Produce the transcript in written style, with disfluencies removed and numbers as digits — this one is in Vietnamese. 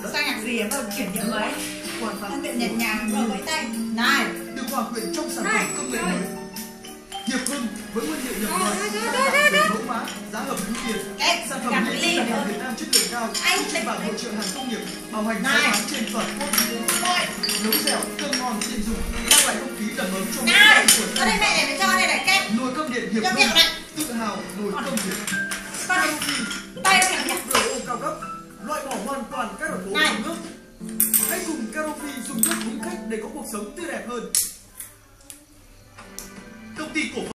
đất. Sang nhạc gì mà chuyển điệu mới? Hoàn toàn Thân thiện nhẹ nhàng vừa với tay. Này, được hòa quyện trong sản phẩm công nghệ mới. Hiệp Hưng với nguyên liệu nhập ngoại, mẫu mã, giá hợp lý tiền. Sản phẩm này là hàng Việt Nam chất lượng cao, trên bảng hội trợ hàng công nghiệp, bảo hành giá bán trên toàn quốc. Nấu dẻo, thơm ngon, tiện dụng, mang lại không khí đầm ấm trong bữa ăn của ở đây mẹ để cho đây để kem. nồi cơm điện Hiệp Hưng, tự hào nồi cơm Việt. Tay nó nhặt. RO cao cấp, loại bỏ hoàn toàn các độc tố trong nước. Hãy cùng Carofi dùng nước đúng cách để có cuộc sống tươi đẹp hơn. Công ty cổ